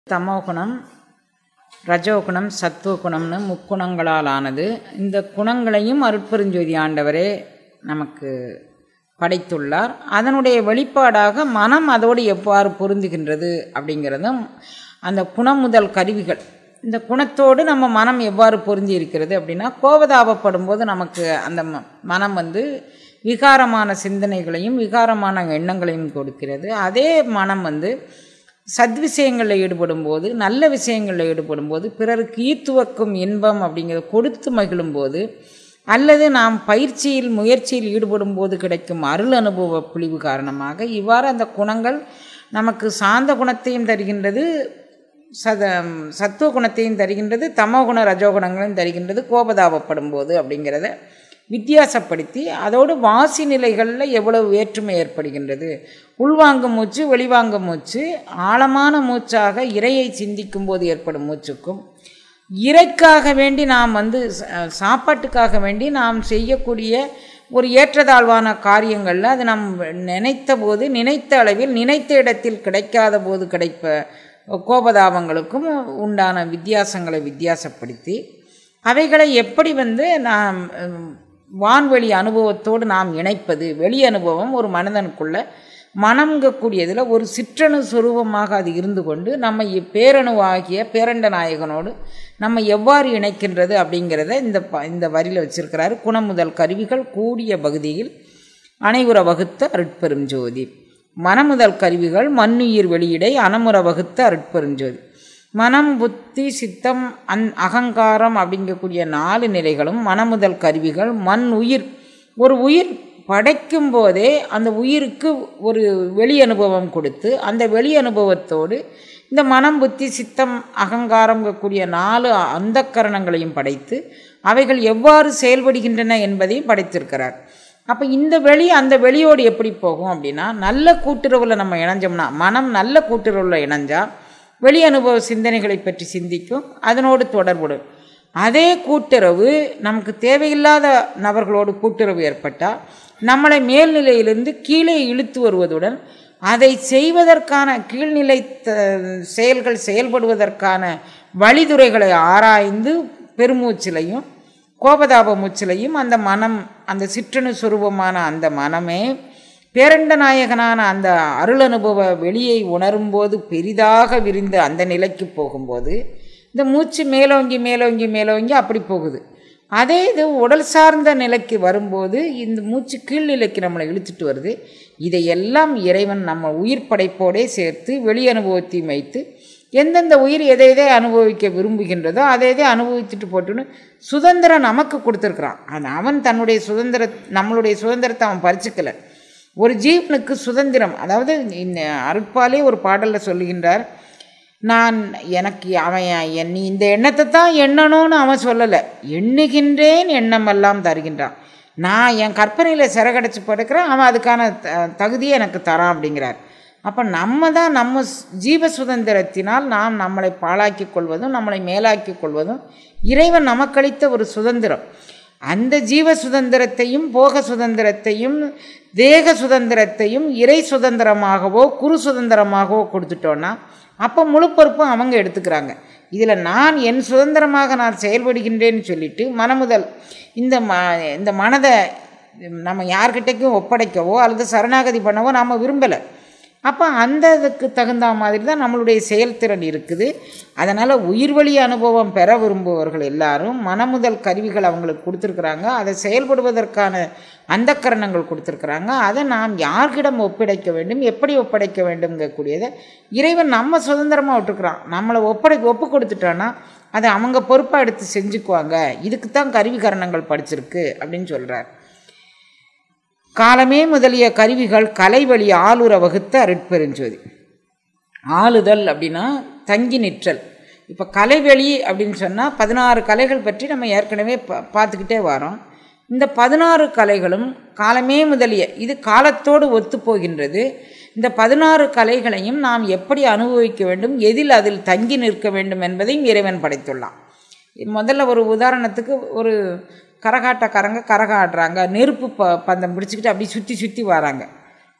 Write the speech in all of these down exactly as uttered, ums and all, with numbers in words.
தமோகுணம், ரஜோகுணம், சத்துவகுணம்னு முக்குணங்களால் ஆனது. இந்த குணங்களையும் அருட்பெருஞ்சோதி ஆண்டவரே நமக்கு படைத்துள்ளார். அதனுடைய வெளிப்பாடாக மனம் அதோடு எவ்வாறு பொருந்துகின்றது அப்படிங்கிறதும் அந்த குணம் முதல் கருவிகள். இந்த குணத்தோடு நம்ம மனம் எவ்வாறு பொருந்தி இருக்கிறது அப்படின்னா, கோபதாபப்படும் போது நமக்கு அந்த மனம் வந்து விகாரமான சிந்தனைகளையும் விகாரமான எண்ணங்களையும் கொடுக்கிறது. அதே மனம் வந்து சத்விஷயங்களில் ஈடுபடும் போது, நல்ல விஷயங்களில் ஈடுபடும் போது, பிறருக்கு ஈத்துவக்கும் இன்பம் அப்படிங்கிறத கொடுத்து மகிழும் போது, அல்லது நாம் பயிற்சியில் முயற்சியில் ஈடுபடும் போது கிடைக்கும் அருள் அனுபவ புலிவு காரணமாக இவ்வாறு அந்த குணங்கள் நமக்கு சாந்த குணத்தையும் தருகின்றது, சத சத்துவ குணத்தையும் தருகின்றது, தமோகுண ரஜோகுணங்களையும் தருகின்றது கோபதாபப்படும் போது அப்படிங்கிறத வித்தியாசப்படுத்தி அதோடு வாசி நிலைகளில் எவ்வளவு வேற்றுமை ஏற்படுகின்றது. உள்வாங்கும் மூச்சு, வெளிவாங்கும் மூச்சு, ஆழமான மூச்சாக இறையை சிந்திக்கும் போது ஏற்படும் மூச்சுக்கும், இறைக்காக வேண்டி நாம் வந்து சாப்பாட்டுக்காக வேண்டி நாம் செய்யக்கூடிய ஒரு ஏற்றதாழ்வான காரியங்களில் அது நாம் நினைத்த போது, நினைத்த அளவில் நினைத்த இடத்தில் கிடைக்காத போது கிடைப்ப கோபதாபங்களுக்கும் உண்டான வித்தியாசங்களை வித்தியாசப்படுத்தி அவைகளை எப்படி வந்து நாம் வான்வெளி அனுபவத்தோடு நாம் இணைப்பது. வெளி அனுபவம் ஒரு மனிதனுக்குள்ள மனம்கக்கூடியதில் ஒரு சிற்றணு சுரூபமாக அது இருந்து கொண்டு நம்ம பேரணுவாகிய பேரண்ட நாயகனோடு நம்ம எவ்வாறு இணைக்கின்றது அப்படிங்கிறத இந்த ப இந்த வரியில் வச்சிருக்கிறாரு. குணம் முதல் கருவிகள் கூடிய பகுதியில் அனைவுற வகுத்த அருட்பெருஞ்சோதி. மனமுதல் கருவிகள் மண்ணுயிர் வெளியிடை அனமுற வகுத்த அருட்பெருஞ்சோதி. மனம், புத்தி, சித்தம், அந் அகங்காரம் அப்படிங்கக்கூடிய நாலு நிலைகளும் மனமுதல் கருவிகள். மண் உயிர், ஒரு உயிர் படைக்கும் போதே அந்த உயிருக்கு ஒரு வெளி அனுபவம் கொடுத்து அந்த வெளி அனுபவத்தோடு இந்த மனம், புத்தி, சித்தம், அகங்காரங்கக்கூடிய நாலு அந்த கரணங்களையும் படைத்து அவைகள் எவ்வாறு செயல்படுகின்றன என்பதையும் படைத்திருக்கிறார். அப்போ இந்த வெளி அந்த வெளியோடு எப்படி போகும் அப்படின்னா, நல்ல கூட்டுறவில் நம்ம இணைஞ்சோம்னா, மனம் நல்ல கூட்டுறவில் இணைஞ்சால் வெளி அனுபவ சிந்தனைகளை பற்றி சிந்திக்கும், அதனோடு தொடர்புடும். அதே கூட்டுறவு நமக்கு தேவையில்லாத நபர்களோடு கூட்டுறவு ஏற்பட்டால் நம்மளை மேல்நிலையிலிருந்து கீழே இழுத்து வருவதுடன் அதை செய்வதற்கான கீழ்நிலை செயல்கள் செயல்படுவதற்கான வழிதுறைகளை ஆராய்ந்து பெருமூச்சிலையும் கோபதாப மூச்சிலையும் அந்த மனம், அந்த சிற்றணு சுரூபமான அந்த மனமே பேரண்ட நாயகனான அந்த அருள் அனுபவ வெளியை உணரும்போது பெரிதாக விரிந்து அந்த நிலைக்கு போகும்போது இந்த மூச்சு மேலோங்கி மேலோங்கி மேலோங்கி அப்படி போகுது. அதே இது உடல் சார்ந்த நிலைக்கு வரும்போது இந்த மூச்சு கீழ்நிலைக்கு நம்மளை இழுத்துட்டு வருது. இதையெல்லாம் இறைவன் நம்ம உயிர் படைப்போடே சேர்த்து வெளி அனுபவத்தையும் வைத்து எந்தெந்த உயிர் எதை எதை அனுபவிக்க விரும்புகின்றதோ அதை எதை அனுபவிச்சுட்டு போட்டுன்னு சுதந்திரம் நமக்கு கொடுத்துருக்குறான். அது அவன் தன்னுடைய சுதந்திர நம்மளுடைய சுதந்திரத்தை அவன் பறிச்சுக்கலை. ஒரு ஜீவனுக்கு சுதந்திரம், அதாவது இந்த அருட்பாலே ஒரு பாடலில் சொல்லுகின்றார், நான் எனக்கு அவன் என் நீ இந்த எண்ணத்தை தான் எண்ணணும்னு அவன் சொல்லலை, எண்ணுகின்றேன் எண்ணமெல்லாம் தருகின்றான். நான் என் கற்பனையில் சிறகடைச்சி படுக்கிறேன், அவன் அதுக்கான த தகுதியை எனக்கு தரான் அப்படிங்கிறார். அப்போ நம்ம தான் நம்ம ஜீவ சுதந்திரத்தினால் நாம் நம்மளை பாழாக்கி கொள்வதும் நம்மளை மேலாக்கி கொள்வதும் இறைவன் நமக்களித்த ஒரு சுதந்திரம். அந்த ஜீவ சுதந்திரத்தையும் போக சுதந்திரத்தையும் தேக சுதந்திரத்தையும் இறை சுதந்திரமாகவோ குரு சுதந்திரமாகவோ கொடுத்துட்டோன்னா அப்போ முழு பொறுப்பும் அவங்க எடுத்துக்கிறாங்க. இதில் நான் என் சுதந்திரமாக நான் செயல்படுகின்றேன்னு சொல்லிட்டு மனமுதல் இந்த ம இந்த மனதை நம்ம யார்கிட்டைக்கும் ஒப்படைக்கவோ அல்லது சரணாகதி பண்ணவோ நாம் விரும்பலை. அப்போ அந்த இதுக்கு தகுந்த மாதிரி தான் நம்மளுடைய செயல்திறன் இருக்குது. அதனால் உயிர்வழி அனுபவம் பெற விரும்புபவர்கள் எல்லாரும் மனமுதல் கருவிகள் அவங்களுக்கு கொடுத்துருக்குறாங்க. அதை செயல்படுவதற்கான அந்த கரணங்கள் கொடுத்துருக்குறாங்க. அதை நாம் யார்கிடம் ஒப்படைக்க வேண்டும், எப்படி ஒப்படைக்க வேண்டும்ங்கக்கூடியதை இறைவன் நம்ம சுதந்திரமாக விட்டுருக்குறான். நம்மளை ஒப்படை ஒப்பு கொடுத்துட்டோன்னா அதை அவங்க பொறுப்பாக எடுத்து செஞ்சுக்குவாங்க. இதுக்கு தான் கருவி கரணங்கள் படிச்சிருக்கு அப்படின்னு சொல்கிறார். காலமே முதலிய கருவிகள் கலை வழி ஆளுற வகுத்த அருட்பெருஞ்சோதி. ஆளுதல் அப்படின்னா தங்கி நிற்றல். இப்போ கலைவெளி அப்படின்னு சொன்னால் பதினாறு கலைகள் பற்றி நம்ம ஏற்கனவே பா பார்த்துக்கிட்டே வரோம். இந்த பதினாறு கலைகளும் காலமே முதலிய இது காலத்தோடு ஒத்து போகின்றது. இந்த பதினாறு கலைகளையும் நாம் எப்படி அனுபவிக்க வேண்டும், எதில் அதில் தங்கி நிற்க வேண்டும் என்பதையும் இறைவன் படைத்துள்ளான். முதல்ல ஒரு உதாரணத்துக்கு, ஒரு கரகாட்டக்காரங்க கரகாட்டுறாங்க, நெருப்பு ப பந்தம் பிடிச்சிக்கிட்டு அப்படி சுற்றி சுற்றி வராங்க.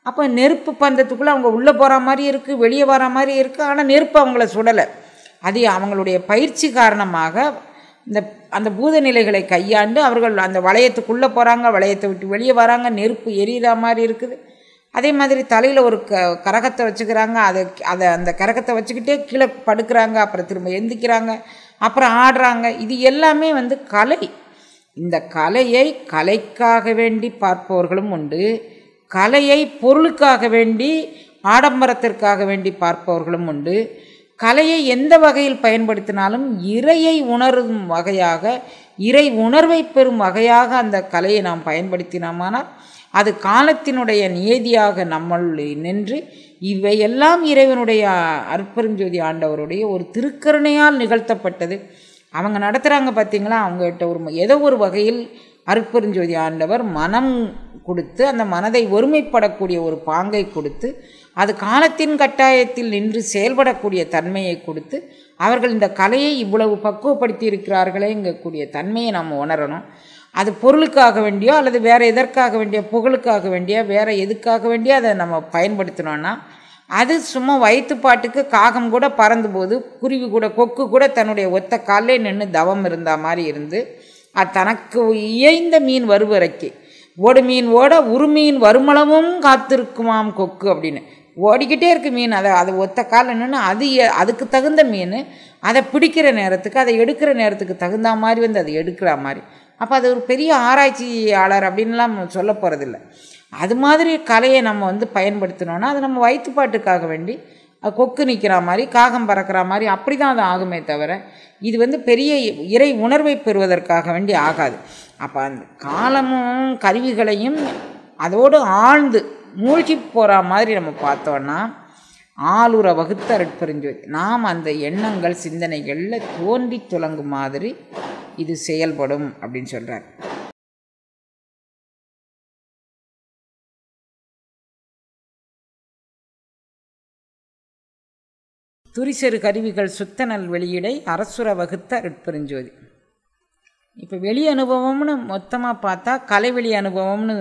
அப்போ நெருப்பு பந்தத்துக்குள்ளே அவங்க உள்ளே போகிற மாதிரி இருக்குது, வெளியே வர மாதிரி இருக்குது. ஆனால் நெருப்பு அவங்கள சுடலை. அது அவங்களுடைய பயிற்சி காரணமாக இந்த அந்த பூத நிலைகளை கையாண்டு அவர்கள் அந்த வளையத்துக்குள்ளே போகிறாங்க, வளையத்தை விட்டு வெளியே வராங்க, நெருப்பு எரியிற மாதிரி இருக்குது. அதே மாதிரி தலையில் ஒரு க கரகத்தை வச்சுக்கிறாங்க, அதை அதை அந்த கரகத்தை வச்சுக்கிட்டே கீழே படுக்கிறாங்க, அப்புறம் திரும்ப எந்திக்கிறாங்க, அப்புறம் ஆடுறாங்க. இது எல்லாமே வந்து கலை. இந்த கலையை கலைக்காக வேண்டி பார்ப்பவர்களும் உண்டு, கலையை பொருளுக்காக வேண்டி ஆடம்பரத்திற்காக வேண்டி பார்ப்பவர்களும் உண்டு. கலையை எந்த வகையில் பயன்படுத்தினாலும் இறையை உணரும் வகையாக, இறை உணர்வை பெறும் வகையாக அந்த கலையை நாம் பயன்படுத்தினோமானால் அது காலத்தினுடைய நியதியாக நம்மள் நின்று இவையெல்லாம் இறைவனுடைய அருட்பெருஞ்சோதி ஆண்டவருடைய ஒரு திருக்கருணையால் நிகழ்த்தப்பட்டது. அவங்க நடத்துகிறாங்க பார்த்தீங்களா, அவங்ககிட்ட ஒரு ஏதோ ஒரு வகையில் அருட்பெருஞ்சோதி ஆண்டவர் மனம் கொடுத்து அந்த மனதை ஒருமைப்படக்கூடிய ஒரு பாங்கை கொடுத்து அது காலத்தின் கட்டாயத்தில் நின்று செயல்படக்கூடிய தன்மையை கொடுத்து அவர்கள் இந்த கலையை இவ்வளவு பக்குவப்படுத்தி இருக்கிறார்களேங்கக்கூடிய தன்மையை நாம் உணரணும். அது பொருளுக்காக வேண்டியோ அல்லது வேறு எதற்காக வேண்டியோ, புகழுக்காக வேண்டியோ, வேறு எதுக்காக வேண்டியோ அதை நம்ம பயன்படுத்தினோன்னா அது சும்மா வயிற்றுப்பாட்டுக்கு காகம் கூட பறந்து போது, குருவி கூட, கொக்கு கூட தன்னுடைய ஒத்த காலே நின்று தவம் இருந்த மாதிரி இருந்து அது தனக்கு இயைந்த மீன் வருவரைக்கு ஓடு மீன் ஓட உரு மீன் வருமளவும் காத்திருக்குமாம் கொக்கு அப்படின்னு ஓடிக்கிட்டே இருக்குது மீன். அதை அதை ஒத்த காலில் நின்று அது அதுக்கு தகுந்த மீன் அதை பிடிக்கிற நேரத்துக்கு, அதை எடுக்கிற நேரத்துக்கு தகுந்த மாதிரி வந்து அதை எடுக்கிற மாதிரி. அப்போ அது ஒரு பெரிய ஆராய்ச்சியாளர் அப்படின்லாம் சொல்ல போகிறதில்ல. அது மாதிரி கலையை நம்ம வந்து பயன்படுத்தினோன்னா அது நம்ம வயிற்றுப்பாட்டுக்காக வேண்டி கொக்கு நிற்கிற மாதிரி, காகம் பறக்கிற மாதிரி அப்படி தான் அது ஆகுமே தவிர இது வந்து பெரிய இறை உணர்வை பெறுவதற்காக வேண்டி ஆகாது. அப்போ அந்த காலமும் கருவிகளையும் அதோடு ஆழ்ந்து மூழ்கி போகிற மாதிரி நம்ம பார்த்தோன்னா ஆளுற வகுத்த அருட்பெருஞ்சோதி நாம் அந்த எண்ணங்கள் சிந்தனைகளில் தோன்றி துலங்கும் மாதிரி இது செயல்படும் அப்படின்னு சொல்கிறார். துரிசெரு கருவிகள் சுத்தனல் வெளியிடை அரசுர வகுத்த அருட்பெருஞ்சோதி. இப்போ வெளி அனுபவம்னு மொத்தமாக பார்த்தா கலைவெளி அனுபவம்னு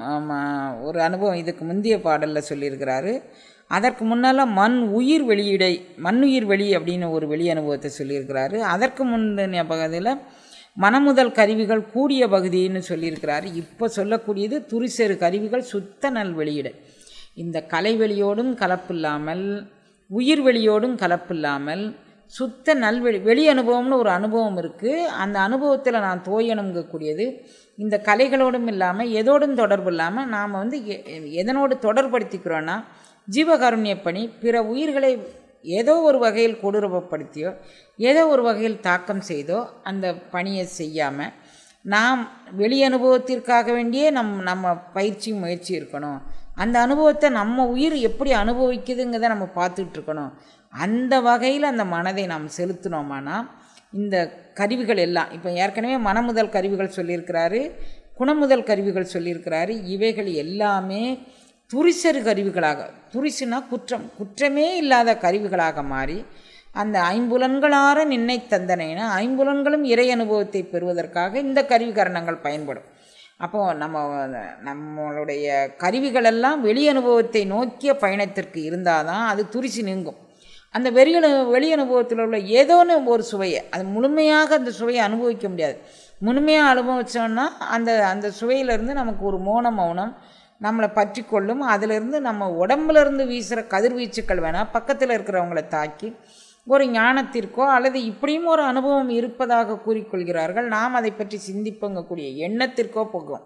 ஒரு அனுபவம் இதுக்கு முந்தைய பாடலில் சொல்லியிருக்கிறாரு. அதற்கு முன்னால் மண் உயிர் வெளியிடை, மண்ணுயிர் வெளி அப்படின்னு ஒரு வெளி அனுபவத்தை சொல்லியிருக்கிறாரு. அதற்கு முந்தின பகுதியில் மனமுதல் கருவிகள் கூடிய பகுதின்னு சொல்லியிருக்கிறாரு. இப்போ சொல்லக்கூடியது துரிசெரு கருவிகள் சுத்த நல் வெளியிடை. இந்த கலைவெளியோடும் கலப்பில்லாமல், உயிர் வெளியோடும் கலப்பில்லாமல் சுத்த நல்வெளி வெளி அனுபவம்னு ஒரு அனுபவம் இருக்குது. அந்த அனுபவத்தில் நான் தோயணுங்கக்கூடியது இந்த கலைகளோடும் இல்லாமல் எதோடும் தொடர்பு இல்லாமல் நாம் வந்து எதனோடு தொடர்படுத்திக்கிறோன்னா ஜீவகாருண்ய பணி, பிற உயிர்களை ஏதோ ஒரு வகையில் கொடூரப்படுத்தியோ ஏதோ ஒரு வகையில் தாக்கம் செய்தோ அந்த பணியை செய்யாமல் நாம் வெளி அனுபவத்திற்காக வேண்டியே நம் நம்ம பயிற்சி முயற்சி இருக்கணும். அந்த அனுபவத்தை நம்ம உயிர் எப்படி அனுபவிக்குதுங்கிறத நம்ம பார்த்துட்ருக்கணும். அந்த வகையில் அந்த மனதை நாம் செலுத்தினோமானா இந்த கருவிகள் எல்லாம், இப்போ ஏற்கனவே மனமுதல் கருவிகள் சொல்லியிருக்கிறாரு, குணமுதல் கருவிகள் சொல்லியிருக்கிறாரு. இவைகள் எல்லாமே துரிசெரு கருவிகளாக, துரிசுனா குற்றம், குற்றமே இல்லாத கருவிகளாக மாறி அந்த ஐம்புலன்களார நின்னை தந்தனைனா ஐம்புலன்களும் இறை அனுபவத்தை பெறுவதற்காக இந்த கருவிகரணங்கள் பயன்படும். அப்போது நம்ம நம்மளுடைய கருவிகளெல்லாம் வெளி அனுபவத்தை நோக்கிய பயணத்திற்கு இருந்தால் தான் அது துரிசி நீங்கும். அந்த வெளி வெளி அனுபவத்தில் உள்ள ஏதோன்னு ஒரு சுவையை, அது முழுமையாக அந்த சுவையை அனுபவிக்க முடியாது. முழுமையாக அனுபவித்தோன்னா அந்த அந்த சுவையிலேருந்து நமக்கு ஒரு மோன மௌனம் நம்மளை பற்றி கொள்ளும். அதிலிருந்து நம்ம உடம்புலேருந்து வீசுகிற கதிர்வீச்சுக்கள் வேணால் பக்கத்தில் இருக்கிறவங்கள தாக்கி ஒரு ஞானத்திற்கோ அல்லது இப்படியும் ஒரு அனுபவம் இருப்பதாக கூறிக்கொள்கிறார்கள், நாம் அதை பற்றி சிந்திப்பங்கக்கூடிய எண்ணத்திற்கோ போகும்.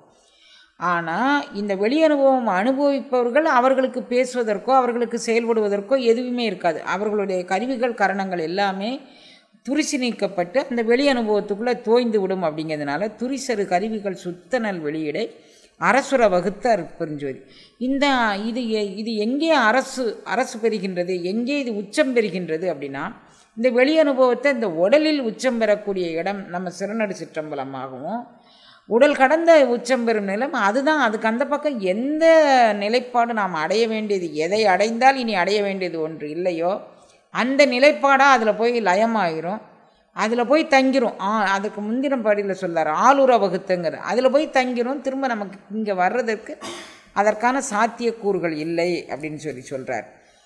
ஆனால் இந்த வெளி அனுபவம் அனுபவிப்பவர்கள் அவர்களுக்கு பேசுவதற்கோ அவர்களுக்கு செயல்படுவதற்கோ எதுவுமே இருக்காது. அவர்களுடைய கருவிகள் கரணங்கள் எல்லாமே துரிசி நீக்கப்பட்டு அந்த வெளி அனுபவத்துக்குள்ளே தோய்ந்து விடும். அப்படிங்கிறதுனால துரிசெரு கருவிகள் சுத்தனல் வெளியிடை அரசுர வகுத்த அருட்பெருஞ்சோதி. இந்த இது இது எங்கே அரசு அரசு பெறுகின்றது, எங்கே இது உச்சம் பெறுகின்றது அப்படின்னா இந்த வெளி அனுபவத்தை இந்த உடலில் உச்சம் பெறக்கூடிய இடம் நம்ம சிறுநடு சிற்றம்பலமாகவும், உடல் கடந்த உச்சம் பெறும் நிலம் அதுதான். அதுக்கு அந்த பக்கம் எந்த நிலைப்பாடு நாம் அடைய வேண்டியது, எதை அடைந்தால் இனி அடைய வேண்டியது ஒன்று இல்லையோ அந்த நிலைப்பாடாக அதில் போய் லயமாகிரும், அதில் போய் தங்கிரும். ஆ அதுக்கு முந்தின படியில் சொல்லார் ஆளுற வகுத்துங்கிற, அதில் போய் தங்கிரும். திரும்ப நமக்கு இங்கே வர்றதற்கு அதற்கான சாத்தியக்கூறுகள் இல்லை அப்படின்னு சொல்லி சொல்கிறார்.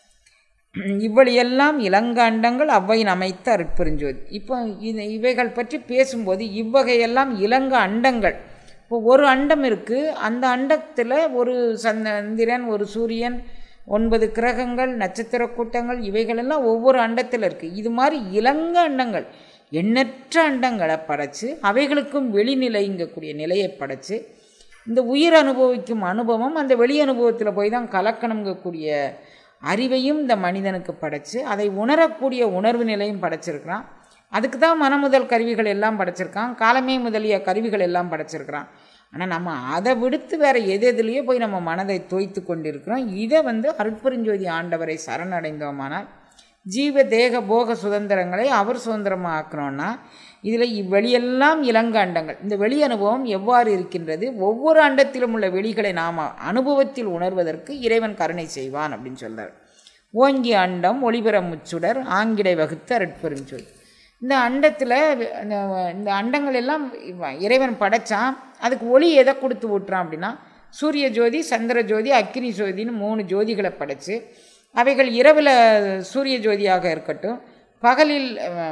இவ்வளியெல்லாம் இலங்க அண்டங்கள் அவ்வையின் அமைத்த அருட்பெருஞ்சோதி. இப்போ இது இவைகள் பற்றி பேசும்போது இவ்வகையெல்லாம் இலங்க அண்டங்கள். இப்போ ஒரு அண்டம் இருக்குது, அந்த அண்டத்தில் ஒரு சந்திரன், ஒரு சூரியன், ஒன்பது கிரகங்கள், நட்சத்திர கூட்டங்கள், இவைகளெல்லாம் ஒவ்வொரு அண்டத்தில் இருக்குது. இது மாதிரி இலங்க அண்டங்கள், எண்ணற்ற அண்டங்களை படைச்சு அவைகளுக்கும் வெளிநிலைங்கக்கூடிய நிலையை படைச்சு இந்த உயிர் அனுபவிக்கும் அனுபவம் அந்த வெளி அனுபவத்தில் போய் தான் கலக்கணுங்கக்கூடிய அறிவையும் இந்த மனிதனுக்கு படைச்சு அதை உணரக்கூடிய உணர்வு நிலையும் படைச்சிருக்கிறான். அதுக்கு தான் மனமுதல் கருவிகள் எல்லாம் படைச்சிருக்கான், காலமே முதலிய கருவிகள் எல்லாம் படைச்சிருக்கிறான். ஆனால் நம்ம அதை விடுத்து வேறு எது எதுலேயோ போய் நம்ம மனதை தோய்த்து கொண்டிருக்கிறோம். இதை வந்து அருட்பெருஞ்சோதி ஆண்டவரை சரணடைந்தோமானால் ஜீவ தேக போக சுதந்திரங்களை அவர் சுதந்திரமாக ஆக்கணும்னா இதில் இவ்வெளியெல்லாம் இலங்க அண்டங்கள். இந்த வெளி அனுபவம் எவ்வாறு இருக்கின்றது, ஒவ்வொரு அண்டத்திலும் உள்ள வெளிகளை நாம் அனுபவத்தில் உணர்வதற்கு இறைவன் கருணை செய்வான் அப்படின்னு சொல்கிறார். ஓங்கி அண்டம் ஒளிபெற முச்சுடர் ஆங்கிடை வகுத்து அருட்பெருஞ்சோதி. இந்த அண்டத்தில் இந்த அண்டங்கள் எல்லாம் இறைவன் படைத்தான். அதுக்கு ஒளி எதை கொடுத்து விட்டுறான் அப்படின்னா சூரிய ஜோதி, சந்திர ஜோதி, அக்கினி ஜோதின்னு மூணு ஜோதிகளை படைச்சு அவைகள் இரவில் சூரிய ஜோதியாக இருக்கட்டும், பகலில்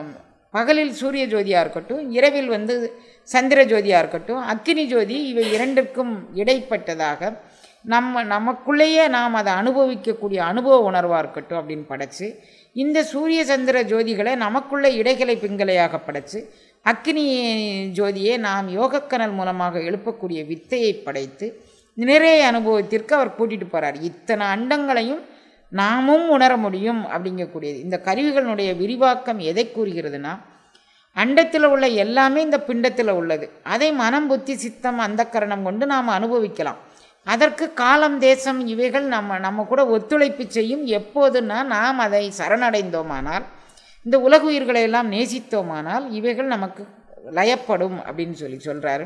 பகலில் சூரிய ஜோதியாக இருக்கட்டும், இரவில் வந்து சந்திர ஜோதியாக இருக்கட்டும், அக்கினி ஜோதி, இவை இரண்டிற்கும் இடைப்பட்டதாக நம்ம நமக்குள்ளேயே நாம் அதை அனுபவிக்கக்கூடிய அனுபவ உணர்வாக இருக்கட்டும் அப்படின்னு படைச்சு இந்த சூரிய சந்திர ஜோதிகளை நமக்குள்ளே இடைகளை பிங்கலையாக படைச்சு அக்கினி ஜோதியை நாம் யோகக்கனல் மூலமாக எழுப்பக்கூடிய வித்தையை படைத்து நிறைய அனுபவத்திற்கு அவர் கூட்டிகிட்டு போகிறார். இத்தனை அண்டங்களையும் நாமும் உணர முடியும் அப்படிங்கக்கூடியது. இந்த கருவிகளுடைய விரிவாக்கம் எதை கூறுகிறதுனா அண்டத்தில் உள்ள எல்லாமே இந்த பிண்டத்தில் உள்ளது. அதை மனம் புத்தி சித்தம் அந்த கரணம் கொண்டு நாம் அனுபவிக்கலாம். அதற்கு காலம் தேசம் இவைகள் நம்ம நம்ம கூட ஒத்துழைப்பு செய்யும். எப்போதுன்னா நாம் அதை சரணடைந்தோமானால், இந்த உலக உயிர்களை எல்லாம் நேசித்தோமானால் இவைகள் நமக்கு லயப்படும் அப்படின்னு சொல்லி சொல்கிறாரு.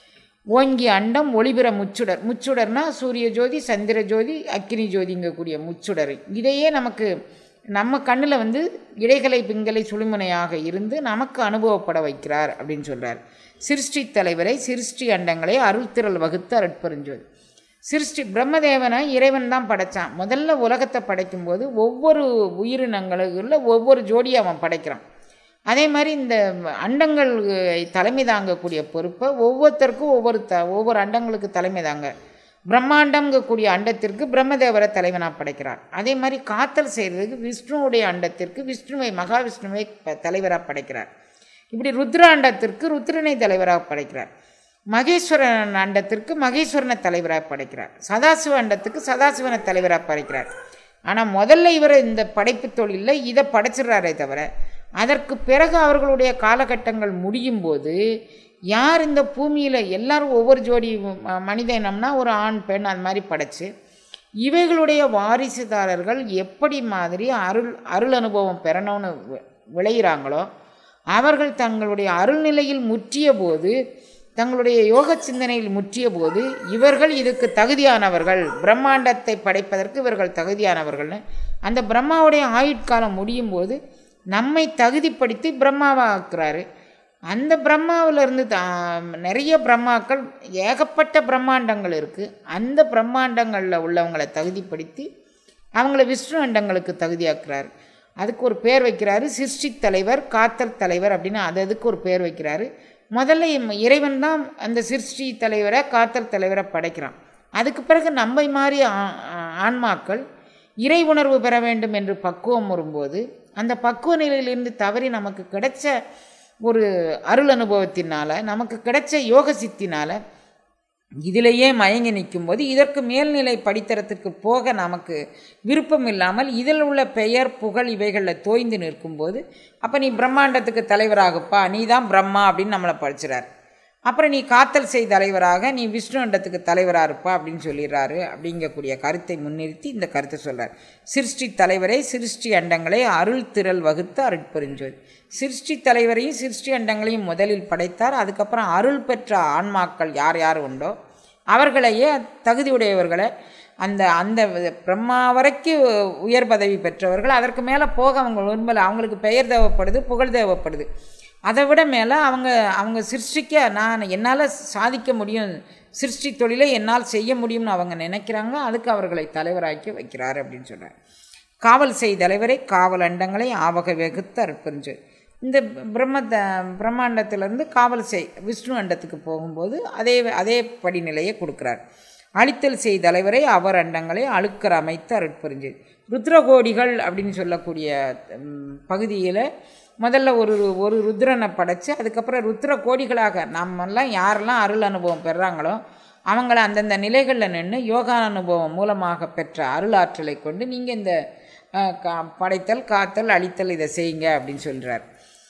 ஓங்கி அண்டம் ஒளிபெற முச்சுடர். முச்சுடர்னா சூரிய ஜோதி, சந்திர ஜோதி, அக்கினி ஜோதிங்கக்கூடிய முச்சுடர். இதையே நமக்கு நம்ம கண்ணில் வந்து இடைகளை பிங்களை சுழிமுனையாக இருந்து நமக்கு அனுபவப்பட வைக்கிறார் அப்படின்னு சொல்கிறார். சிருஷ்டி தலைவரை சிருஷ்டி அண்டங்களை அருள் திரள் வகுத்து அருட்பெருஞ்சோதி. சிருஷ்டி பிரம்மதேவனை இறைவன் தான் படைத்தான். முதல்ல உலகத்தை படைக்கும்போது ஒவ்வொரு உயிரினங்களுக்குள்ள ஒவ்வொரு ஜோடியை அவன் படைக்கிறான். அதே மாதிரி இந்த அண்டங்கள் தலைமை தாங்கக்கூடிய பொறுப்பை ஒவ்வொருத்தருக்கும் ஒவ்வொரு த ஒவ்வொரு அண்டங்களுக்கு தலைமை தாங்க. பிரம்மாண்டம்ங்கக்கூடிய அண்டத்திற்கு பிரம்மதேவரை தலைவனாக படைக்கிறார். அதே மாதிரி காத்தல் செய்கிறதுக்கு விஷ்ணுவுடைய அண்டத்திற்கு விஷ்ணுவை மகாவிஷ்ணுவை தலைவராக படைக்கிறார். இப்படி ருத்ராண்டத்திற்கு ருத்ரனை தலைவராக படைக்கிறார். மகேஸ்வரன் அண்டத்திற்கு மகேஸ்வரனை தலைவராக படைக்கிறார். சதாசிவ அண்டத்துக்கு சதாசிவனை தலைவராக படைக்கிறார். ஆனால் முதல்ல இவர் இந்த படைப்பு தொழிலில் இதை படைச்சிடுறாரே தவிர அதற்கு பிறகு அவர்களுடைய காலகட்டங்கள் முடியும் போது யார் இந்த பூமியில் எல்லாரும் ஒவ்வொரு ஜோடி மனித இனம்னா ஒரு ஆண் பெண் அது மாதிரி படைச்சு இவைகளுடைய வாரிசுதாரர்கள் எப்படி மாதிரி அருள் அருள் அனுபவம் பெறணும்னு விளைகிறாங்களோ அவர்கள் தங்களுடைய அருள்நிலையில் முற்றிய போது, தங்களுடைய யோக சிந்தனையில் முற்றிய போது இவர்கள் இதுக்கு தகுதியானவர்கள், பிரம்மாண்டத்தை படைப்பதற்கு இவர்கள் தகுதியானவர்கள்னு அந்த பிரம்மாவுடைய ஆயுட்காலம் முடியும் போது நம்மை தகுதிப்படுத்தி பிரம்மாவாக ஆக்குறாரு. அந்த பிரம்மாவிலிருந்து த நிறைய பிரம்மாக்கள் ஏகப்பட்ட பிரம்மாண்டங்கள் இருக்குது. அந்த பிரம்மாண்டங்களில் உள்ளவங்களை தகுதிப்படுத்தி அவங்கள விஷ்ணு அண்டங்களுக்கு தகுதியாக்குறாரு. அதுக்கு ஒரு பேர் வைக்கிறாரு, சிருஷ்டி தலைவர், காத்தல் தலைவர் அப்படின்னு அது அதுக்கு ஒரு பேர் வைக்கிறாரு. முதல்ல இறைவன் தான் அந்த சிருஷ்டி தலைவரை காத்தல் தலைவரை படைக்கிறான். அதுக்கு பிறகு நம்மை மாதிரி ஆன்மாக்கள் இறை உணர்வு பெற வேண்டும் என்று பக்குவம் வரும்போது அந்த பக்குவ நிலையிலிருந்து தவறி நமக்கு கிடைச்ச ஒரு அருள் அனுபவத்தினால், நமக்கு கிடைச்ச யோக சித்தினால் இதிலேயே மயங்கி நிற்கும்போது இதற்கு மேல்நிலை படித்தரத்துக்கு போக நமக்கு விருப்பம் இல்லாமல் இதில் உள்ள பெயர் புகழ் இவைகளில் தோய்ந்து நிற்கும்போது அப்போ நீ பிரம்மாண்டத்துக்கு தலைவராகப்பா, நீ தான் பிரம்மா அப்படின்னு நம்மளை படிச்சிடார். அப்புறம் நீ காத்தல் செய் தலைவராக, நீ விஷ்ணு அண்டத்துக்கு தலைவராக இருப்பா அப்படின்னு சொல்லிடுறாரு. அப்படிங்கக்கூடிய கருத்தை முன்னிறுத்தி இந்த கருத்தை சொல்கிறார். சிருஷ்டி தலைவரை சிருஷ்டி அண்டங்களை அருள் திரள் வகுத்து அருட்பெருஞ்சோதி. சிருஷ்டி தலைவரையும் சிருஷ்டி அண்டங்களையும் முதலில் படைத்தார். அதுக்கப்புறம் அருள் பெற்ற ஆன்மாக்கள் யார் யார் உண்டோ அவர்களையே தகுதியுடையவர்களை அந்த அந்த பிரம்மா வரைக்கும் உயர் பதவி பெற்றவர்கள். அதற்கு மேலே போக அவங்க விரும்பலை. அவங்களுக்கு பெயர் தேவைப்படுது, புகழ் தேவைப்படுது. அதை விட மேலே அவங்க அவங்க சிருஷ்டிக்க நான் என்னால் சாதிக்க முடியும், சிருஷ்டி தொழிலை என்னால் செய்ய முடியும்னு அவங்க நினைக்கிறாங்க. அதுக்கு அவர்களை தலைவராக்கி வைக்கிறார் அப்படின்னு சொல்கிறார். காவல் செய் தலைவரை காவல் அண்டங்களை ஆவக வெகுத்து அருட்பெருஞ்சோதி. இந்த பிரம்ம பிரம்மாண்டத்திலேருந்து காவல் செய் விஷ்ணு அண்டத்துக்கு போகும்போது அதே அதே படிநிலையை கொடுக்குறார். அழித்தல் செய் தலைவரை அவர் அண்டங்களை அழுக்கர் அமைத்து அருட்பெருஞ்சோதி. ருத்ரகோடிகள் அப்படின்னு சொல்லக்கூடிய பகுதியில் முதல்ல ஒரு ஒரு ருத்ரனை படைத்து அதுக்கப்புறம் ருத்ர கோடிகளாக நம்மெல்லாம் யாரெல்லாம் அருள் அனுபவம் பெறாங்களோ அவங்கள அந்தந்த நிலைகளில் நின்று யோகா அனுபவம் மூலமாக பெற்ற அருளாற்றலை கொண்டு நீங்கள் இந்த படைத்தல் காத்தல் அழித்தல் இதை செய்யுங்க அப்படின்னு சொல்கிறார்.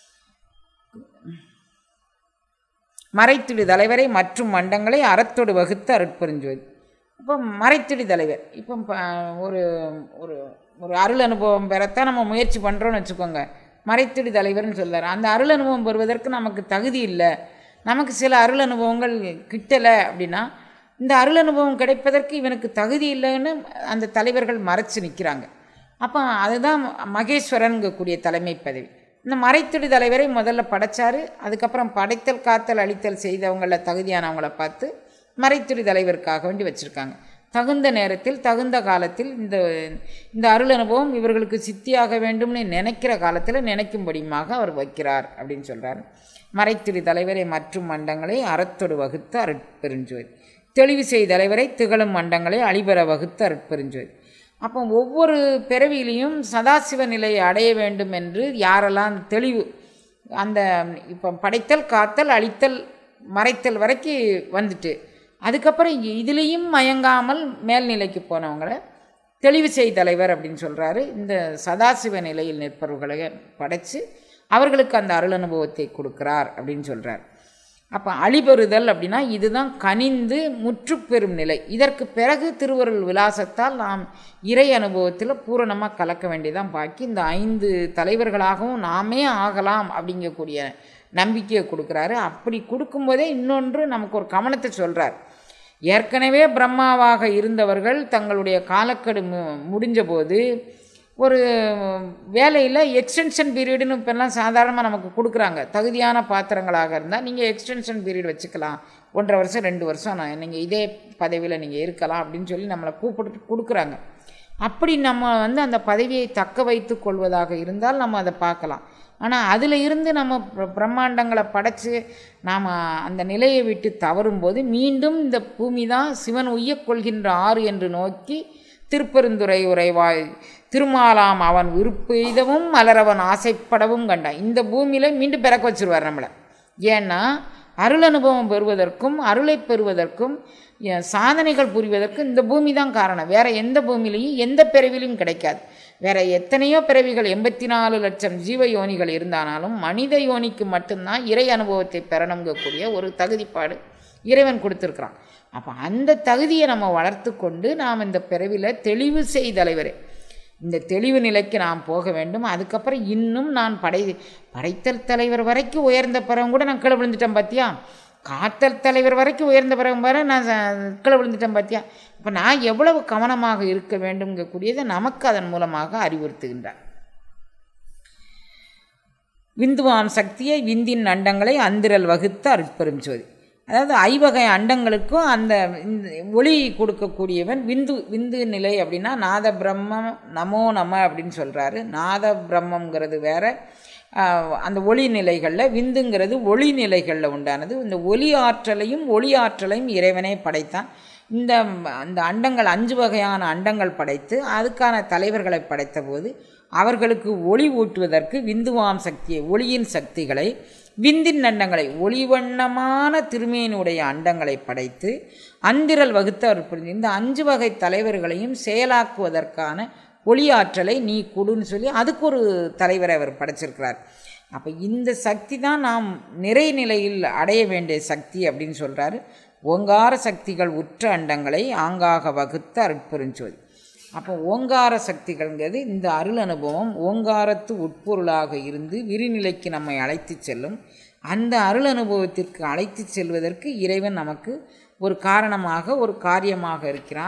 மறைத்துடி தலைவரை மற்றும் மண்டங்களை அறத்தோடு வகுத்து அருட்பெருஞ்சோதி. இப்போ மறைத்துடி தலைவர் இப்போ ஒரு ஒரு ஒரு அருள் அனுபவம் பெறத்தான் நம்ம முயற்சி பண்ணுறோன்னு வச்சுக்கோங்க. மறைத்துடி தலைவர்னு சொல்கிறார். அந்த அருள் அனுபவம் பெறுவதற்கு நமக்கு தகுதி இல்லை, நமக்கு சில அருள் அனுபவங்கள் கிட்டலை அப்படின்னா இந்த அருள் அனுபவம் கிடைப்பதற்கு இவனுக்கு தகுதி இல்லைன்னு அந்த தலைவர்கள் மறைச்சு நிற்கிறாங்க. அப்போ அதுதான் மகேஸ்வரன்கக்கூடிய தலைமை பதவி. இந்த மறைத்துடி தலைவரை முதல்ல படைச்சார். அதுக்கப்புறம் படைத்தல் காத்தல் அழித்தல் செய்தவங்கள தகுதியானவங்கள பார்த்து மறைத்துடி தலைவருக்காக வேண்டி வச்சுருக்காங்க. தகுந்த நேரத்தில் தகுந்த காலத்தில் இந்த இந்த அருள் அனுபவம் இவர்களுக்கு சித்தியாக வேண்டும்னு நினைக்கிற காலத்தில் நினைக்கும்படியுமாக அவர் வைக்கிறார் அப்படின்னு சொல்கிறார். மறைத்துடி தலைவரை மற்றும் மண்டங்களை அறத்தொடு வகுத்து அருட்பெருஞ்சோதி. தெளிவு செய் தலைவரை திகழும் மண்டங்களை அழிபெற வகுத்து அருட்பெருஞ்சோதி. அப்போ ஒவ்வொரு பிறவியிலையும் சதாசிவ நிலையை அடைய வேண்டும் என்று யாரெல்லாம் தெளிவு அந்த இப்போ படைத்தல் காத்தல் அழித்தல் மறைத்தல் வரைக்கும் வந்துட்டு அதுக்கப்புறம் இதுலேயும் மயங்காமல் மேல்நிலைக்கு போனவங்களை தெளிவு செய் தலைவர் அப்படின்னு சொல்கிறாரு. இந்த சதாசிவ நிலையில் நிற்பவர்களை படைத்து அவர்களுக்கு அந்த அருள் அனுபவத்தை கொடுக்குறார் அப்படின்னு சொல்கிறார். அப்போ அழிபெறுதல் அப்படின்னா இதுதான் கனிந்து முற்றுப்பெறும் நிலை. இதற்கு பிறகு திருவருள் விலாசத்தால் நாம் இறை அனுபவத்தில் பூரணமாக கலக்க வேண்டியதான் பாக்கி. இந்த ஐந்து தலைவர்களாகவும் நாமே ஆகலாம் அப்படிங்கக்கூடிய நம்பிக்கையை கொடுக்குறாரு. அப்படி கொடுக்கும்போதே இன்னொன்று நமக்கு ஒரு கவனத்தை சொல்கிறார். ஏற்கனவே பிரம்மாவாக இருந்தவர்கள் தங்களுடைய காலக்கெடு மு முடிஞ்ச போது ஒரு வேலையில் எக்ஸ்டென்ஷன் பீரியடுன்னு இப்போல்லாம் சாதாரணமாக நமக்கு கொடுக்குறாங்க. தகுதியான பாத்திரங்களாக இருந்தால் நீங்கள் எக்ஸ்டென்ஷன் பீரியட் வச்சுக்கலாம், ஒன்றரை வருஷம் ரெண்டு வருஷம் நான் நீங்கள் இதே பதவியில் நீங்கள் இருக்கலாம் அப்படின்னு சொல்லி நம்மளை கூப்பிட்டு கொடுக்குறாங்க. அப்படி நம்ம வந்து அந்த பதவியை தக்க வைத்து கொள்வதாக இருந்தால் நம்ம அதை பார்க்கலாம். ஆனால் அதில் இருந்து நம்ம பிரம்மாண்டங்களை படைத்து நாம் அந்த நிலையை விட்டு தவறும்போது மீண்டும் இந்த பூமி தான் சிவன் உய்ய கொள்கின்ற ஆறு என்று நோக்கி திருப்பெருந்துறை உரைவாய் திருமாலாம் அவன் விருப்பெய்தவும் மலரவன் ஆசைப்படவும் கண்டான். இந்த பூமியில் மீண்டும் பிறக்க வச்சுருவார் நம்மளை. ஏன்னா அருள் அனுபவம் பெறுவதற்கும் அருளை பெறுவதற்கும் சாதனைகள் புரிவதற்கு இந்த பூமி தான் காரணம். வேறு எந்த பூமியிலையும் எந்த பிறவிலையும் கிடைக்காது. வேறு எத்தனையோ பிறவிகள் எண்பத்தி நாலு லட்சம் ஜீவ யோனிகள் இருந்தாலும் மனித யோனிக்கு மட்டும்தான் இறை அனுபவத்தை பெறணுங்கக்கூடிய ஒரு தகுதிப்பாடு இறைவன் கொடுத்துருக்குறான். அப்போ அந்த தகுதியை நம்ம வளர்த்து கொண்டு நாம் இந்த பிறவியில் தெளிவு செய் தலைவரே இந்த தெளிவு நிலைக்கு நாம் போக வேண்டும். அதுக்கப்புறம் இன்னும் நான் படை படைத்தல் தலைவர் வரைக்கும் உயர்ந்த பிறகு கூட நான் கீழே விழுந்துட்டேன் பார்த்தியா, காத்தல் தலைவர் வரைக்கும் உயர்ந்த பிறகு வர நான் கீழே விழுந்துட்டேன் பார்த்தியா. இப்போ நான் எவ்வளவு கவனமாக இருக்க வேண்டும்ங்கக்கூடியதை நமக்கு அதன் மூலமாக அறிவுறுத்துகின்றார். விந்துவாம் சக்தியை விந்தின் அண்டங்களை அந்திரல் வகுத்து அருட்பெருஞ்சோதி. அதாவது ஐவகை அண்டங்களுக்கும் அந்த ஒளி கொடுக்கக்கூடியவன் விந்து விந்து நிலை அப்படின்னா நாத பிரம்மம் நமோ நம அப்படின்னு சொல்கிறாரு. நாத பிரம்மங்கிறது வேற, அந்த ஒளி நிலைகளில் விந்துங்கிறது ஒளி நிலைகளில் உண்டானது. இந்த ஒளி ஆற்றலையும் ஒளி ஆற்றலையும் இறைவனே படைத்தான். இந்த அந்த அண்டங்கள் அஞ்சு வகையான அண்டங்கள் படைத்து அதுக்கான தலைவர்களை படைத்த போது அவர்களுக்கு ஒளி ஊட்டுவதற்கு விந்துவாம் சக்தியை ஒளியின் சக்திகளை விந்தின் அண்டங்களை ஒளிவண்ணமான திருமேனுடைய அண்டங்களை படைத்து அந்திரல் வகுத்து அவர் புரிஞ்சு இந்த அஞ்சு வகை தலைவர்களையும் செயலாக்குவதற்கான ஒளி ஆற்றலை நீ கொடுன்னு சொல்லி அதுக்கு ஒரு தலைவரை அவர் படைச்சிருக்கிறார். அப்போ இந்த சக்தி தான் நாம் நிறைநிலையில் அடைய வேண்டிய சக்தி அப்படின்னு சொல்கிறாரு. ஓங்கார சக்திகள் உற்ற அண்டங்களை ஆங்காக வகுத்து அருட்பெருஞ்சோதி. அப்போ ஓங்கார சக்திகள்ங்கிறது இந்த அருள் அனுபவம் ஓங்காரத்து உட்பொருளாக இருந்து விரிநிலைக்கு நம்மை அழைத்து செல்லும். அந்த அருள் அனுபவத்திற்கு அழைத்து செல்வதற்கு இறைவன் நமக்கு ஒரு காரணமாக ஒரு காரியமாக இருக்கிறான்.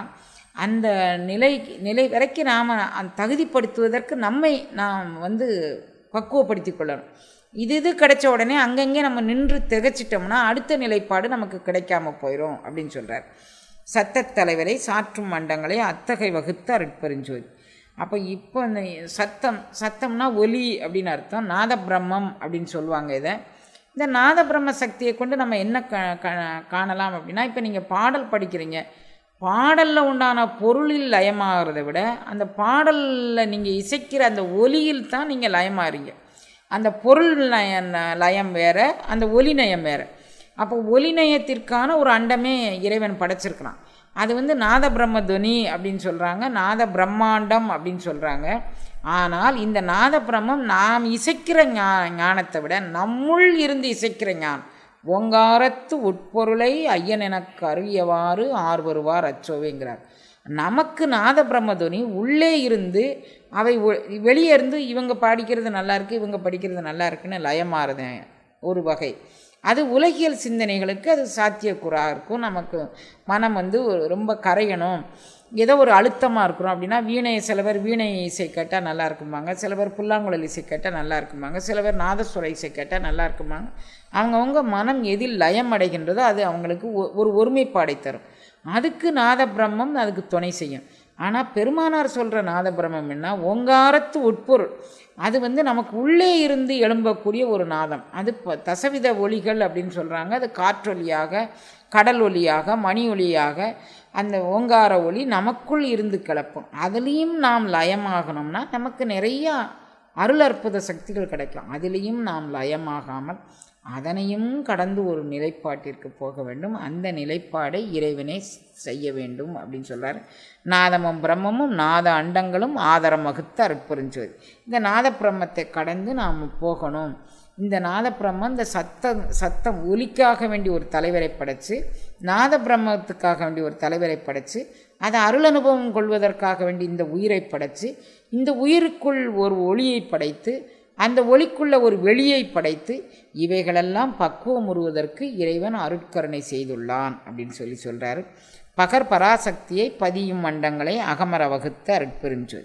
அந்த நிலை நிலை வரைக்கும் நாம் தகுதிப்படுத்துவதற்கு நம்மை நாம் வந்து பக்குவப்படுத்தி கொள்ளணும். இது இது கிடைச்ச உடனே அங்கங்கே நம்ம நின்று திகச்சிட்டோம்னா அடுத்த நிலைப்பாடு நமக்கு கிடைக்காம போயிடும் அப்படின்னு சொல்கிறார். சத்தத்தலைவரை சாற்றும் மண்டங்களை அத்தகை வகுத்த அருட்பெருஞ்சோதி. அப்போ இப்போ இந்த சத்தம் சத்தம்னா ஒலி அப்படின்னு அர்த்தம். நாத பிரம்மம் அப்படின்னு சொல்லுவாங்க இதை. இந்த நாத பிரம்ம சக்தியை கொண்டு நம்ம என்ன க காணலாம் அப்படின்னா, இப்போ நீங்கள் பாடல் படிக்கிறீங்க, பாடலில் உண்டான பொருளில் லயமாகிறத விட அந்த பாடலில் நீங்கள் இசைக்கிற அந்த ஒலியில் தான் நீங்கள் லயமாகிறீங்க. அந்த பொருள் நய லயம் வேறு, அந்த ஒலி நயம் வேறு. அப்போ ஒலி நயத்திற்கான ஒரு அண்டமே இறைவன் படைச்சிருக்கிறான். அது வந்து நாத பிரம்ம துவனி அப்படின்னு சொல்கிறாங்க, நாத பிரம்மாண்டம் அப்படின்னு சொல்கிறாங்க. ஆனால் இந்த நாத பிரம்மம் நாம் இசைக்கிற ஞா ஞானத்தை விட நம்முள் இருந்து இசைக்கிற ஞானம். ஓங்காரத்து உட்பொருளை ஐயன் எனக்கு அருளியவாறு ஆர் வருவார் அச்சோவேங்கிறார். நமக்கு நாத பிரம்மதுனி உள்ளே இருந்து அவை வெளியே இருந்து இவங்க படிக்கிறது நல்லா இருக்குது, இவங்க படிக்கிறது நல்லா இருக்குன்னு லயமாறுது ஒரு வகை. அது உலகியல் சிந்தனைகளுக்கு அது சாத்தியக்கூறாக இருக்கும். நமக்கு மனம் வந்து ரொம்ப கரையணும், ஏதோ ஒரு அழுத்தமாக இருக்கிறோம் அப்படின்னா வீணை, சில பேர் வீணை இசை கேட்டால் நல்லா இருக்குமாங்க, சில பேர் புல்லாங்குழல் இசை கேட்டால் நல்லா இருக்குமாங்க, சில பேர் நாதஸ்வர இசை கேட்டால் நல்லா இருக்குமாங்க. அவங்கவுங்க மனம் எதில் லயம் அடைகின்றதோ அது அவங்களுக்கு ஒரு ஒருமைப்பாடை தரும். அதுக்கு நாத பிரம்மம் அதுக்கு துணை செய்யும். ஆனால் பெருமானார் சொல்கிற நாத பிரம்மம் என்ன, ஓங்காரத்து உட்பொருள். அது வந்து நமக்கு உள்ளே இருந்து எழும்பக்கூடிய ஒரு நாதம். அது தசவித ஒலிகள் அப்படின்னு சொல்கிறாங்க. அது காற்றொலியாக, கடல் ஒலியாக, மணி ஒலியாக, அந்த ஓங்கார ஒலி நமக்குள் இருந்து கிளப்பும். அதுலேயும் நாம் லயமாகணும்னா நமக்கு நிறையா அருள் அற்புத சக்திகள் கிடைக்கலாம். அதுலேயும் நாம் லயமாகாமல் அதனையும் கடந்து ஒரு நிலைப்பாட்டிற்கு போக வேண்டும். அந்த நிலைப்பாடை இறைவனை செய்ய வேண்டும் அப்படின்னு சொல்கிறார். நாதமும் பிரம்மமும் நாத அண்டங்களும் ஆதரம் வகுத்த அருட்பெருஞ்சோதி. இந்த நாத பிரம்மத்தை கடந்து நாம் போகணும். இந்த நாத பிரம்மம் இந்த சத்தம் சத்தம் ஒலிக்காக வேண்டி ஒரு தலைவரை படைத்து, நாத பிரம்மத்துக்காக வேண்டி ஒரு தலைவரை படைத்து, அதை அருள் அனுபவம் கொள்வதற்காக வேண்டி இந்த உயிரை படைத்து, இந்த உயிருக்குள் ஒரு ஒளியை படைத்து, அந்த ஒளிக்குள்ள ஒரு வெளியை படைத்து, இவைகளெல்லாம் பக்குவம் உருவதற்கு இறைவன் அருட்கருணை செய்துள்ளான் அப்படின்னு சொல்லி சொல்கிறாரு. பகர் பராசக்தியை பதியும் மண்டங்களை அகமர வகுத்த அருட்பெருஞ்சோதி.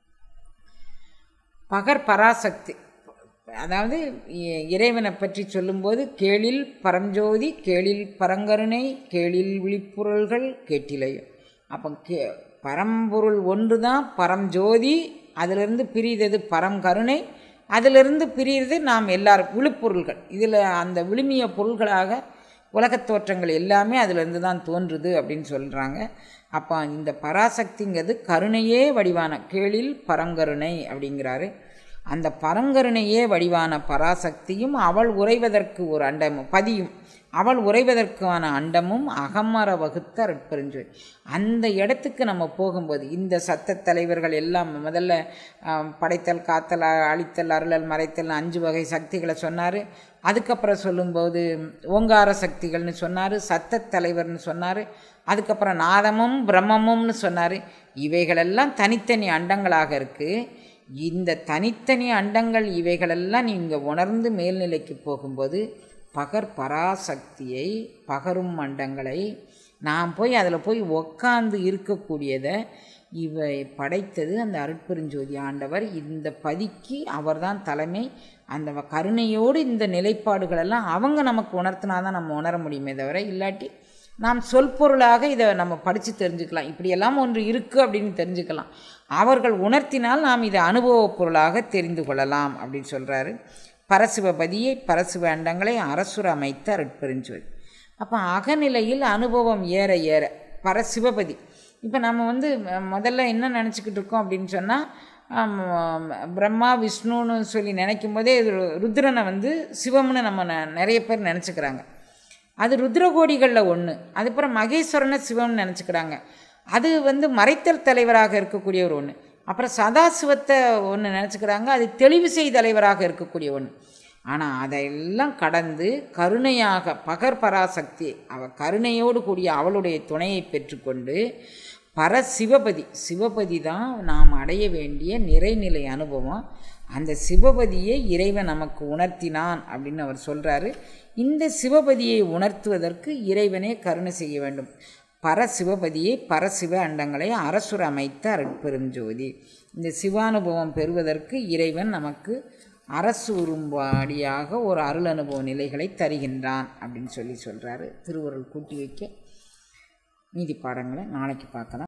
பகர் பராசக்தி அதாவது இறைவனை பற்றி சொல்லும்போது கேளில் பரஞ்சோதி, கேளில் பரங்கருணை, கேளில் விழிப்பொருள்கள் கேட்டிலையும். அப்போ கே பரம்பொருள் ஒன்று தான் பரஞ்சோதி, அதிலிருந்து பிரிதது பரங்கருணை, அதிலிருந்து பிரிகிறது நாம் எல்லாரும் விழுப்பொருள்கள். இதில் அந்த விழுமிய பொருள்களாக உலகத் தோற்றங்கள் எல்லாமே அதிலிருந்து தான் தோன்றுது அப்படின்னு சொல்கிறாங்க. அப்போ இந்த பராசக்திங்கிறது கருணையே வடிவான கேளில் பரங்கருணை அப்படிங்கிறாரு. அந்த பரங்கருணையே வடிவான பராசக்தியும் அவள் உறைவதற்கு ஒரு அண்டமும் பதியும், அவள் உறைவதற்கான அண்டமும் அகமர வகுத்த அருட்பெருஞ்சோதி. அந்த இடத்துக்கு நம்ம போகும்போது இந்த சத்த தலைவர்கள் எல்லாம் முதல்ல படைத்தல், காத்தல், அழித்தல், அருளல், மறைத்தல் அஞ்சு வகை சக்திகளை சொன்னார். அதுக்கப்புறம் சொல்லும்போது ஓங்கார சக்திகள்னு சொன்னார், சத்த தலைவர்னு சொன்னார். அதுக்கப்புறம் நாதமும் பிரம்மமும்னு சொன்னார். இவைகளெல்லாம் தனித்தனி அண்டங்களாக இருக்குது. இந்த தனித்தனி அண்டங்கள் இவைகளெல்லாம் நீங்கள் உணர்ந்து மேல்நிலைக்கு போகும்போது பகர் பராசக்தியை, பகரும் மண்டங்களை நாம் போய் அதில் போய் உக்காந்து இருக்கக்கூடியதை இவை படைத்தது அந்த அருட்பெருஞ்சோதி ஆண்டவர். இந்த பதிக்கு அவர்தான் தலைமை. அந்த கருணையோடு இந்த நிலைப்பாடுகளெல்லாம் அவங்க நமக்கு உணர்த்தினா தான் நம்ம உணர முடியுமே தவிர, இல்லாட்டி நாம் சொல்பொருளாக இதை நம்ம படித்து தெரிஞ்சுக்கலாம். இப்படியெல்லாம் ஒன்று இருக்குது அப்படின்னு தெரிஞ்சுக்கலாம். அவர்கள் உணர்த்தினால் நாம் இதை அனுபவப் பொருளாக தெரிந்து கொள்ளலாம் அப்படின்னு சொல்கிறாரு. பரசிவபதியை, பரசிவ அண்டங்களை அரசுர அமைத்த அருட்பெருஞ்சோதி. அப்போ அகநிலையில் அனுபவம் ஏற ஏற பரசிவபதி. இப்போ நம்ம வந்து முதல்ல என்ன நினச்சிக்கிட்டு இருக்கோம் அப்படின்னு சொன்னால், பிரம்மா விஷ்ணுன்னு சொல்லி நினைக்கும் போதே ருத்ரனை வந்து சிவம்னு நம்ம நிறைய பேர் நினச்சிக்கிறாங்க. அது ருத்ரகோடிகளில் ஒன்று. அதுக்கப்புறம் மகேஸ்வரனை சிவம்னு நினச்சிக்கிறாங்க. அது வந்து மறைத்தல் தலைவராக இருக்கக்கூடிய ஒரு ஒன்று. அப்புறம் சதாசிவத்தை ஒன்று நினச்சிக்கிறாங்க, அது தெளிவிசை தலைவராக இருக்கக்கூடிய ஒன்று. ஆனால் அதையெல்லாம் கடந்து கருணையாக பகர் பராசக்தி அவள் கருணையோடு கூடிய அவளுடைய துணையை பெற்றுக்கொண்டு பரசிவபதி, சிவபதி தான் நாம் அடைய வேண்டிய நிறைநிலை அனுபவம். அந்த சிவபதியை இறைவன் நமக்கு உணர்த்தினான் அப்படின்னு அவர் சொல்கிறாரு. இந்த சிவபதியை உணர்த்துவதற்கு இறைவனே கருணை செய்ய வேண்டும். பரசிவபதியை பரசிவ அண்டங்களை அரசுர அமைத்த அருட்பெருஞ்சோதி. இந்த சிவானுபவம் பெறுவதற்கு இறைவன் நமக்கு அரசு உரும்பாடியாக ஒரு அருள் அனுபவ நிலைகளை தருகின்றான் அப்படின்னு சொல்லி சொல்கிறாரு. திருவருள் கூட்டி வைக்க மீதி பாடங்களை நாளைக்கு பார்க்கலாம்.